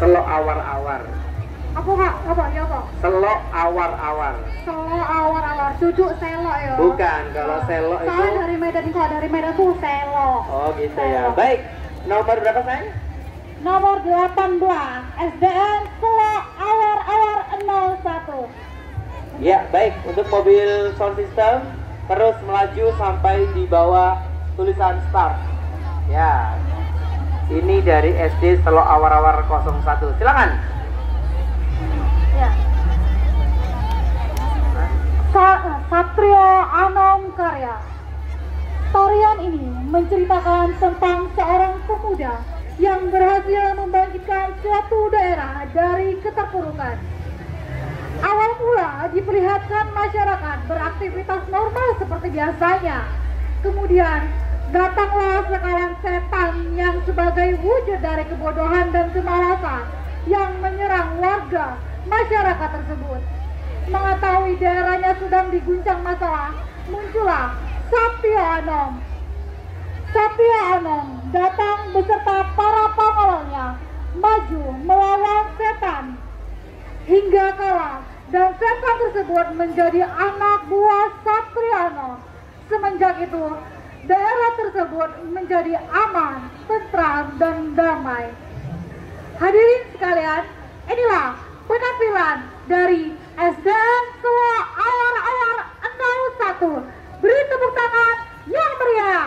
Selok awar-awar. Apa kak? Apa ya kak? Selok awar-awar. Selok awar-awar, cucu selok ya? Bukan, kalau selok itu. Soalnya dari Medan kok, dari Medan tuh selok. Oh gitu ya. Selok. Baik. Nomor berapa sayang? Nomor 18, SDN Selok awar-awar 01. Ya, baik. Untuk mobil sound system terus melaju sampai di bawah tulisan start. Ya. Ini dari SD Selok awar-awar 01. Silakan. Ya. Satrio Anom Karya. Tarian ini menceritakan tentang seorang pemuda yang berhasil membangkitkan suatu daerah dari keterpurukan. Awal mula diperlihatkan masyarakat beraktivitas normal seperti biasanya. Kemudian datanglah sekawan setan yang sebagai wujud dari kebodohan dan kemalasan yang menyerang warga masyarakat tersebut. Mengetahui daerahnya sedang diguncang masalah, muncullah Satrio Anom. Satrio Anom datang beserta para pengawalnya maju melawan setan hingga kalah, dan setan tersebut menjadi anak buah Satrio Anom. Semenjak itu daerah tersebut menjadi aman, tentram, dan damai. Hadirin sekalian, inilah penampilan dari SDN Selok awar-awar 01. Beri tepuk tangan yang meriah.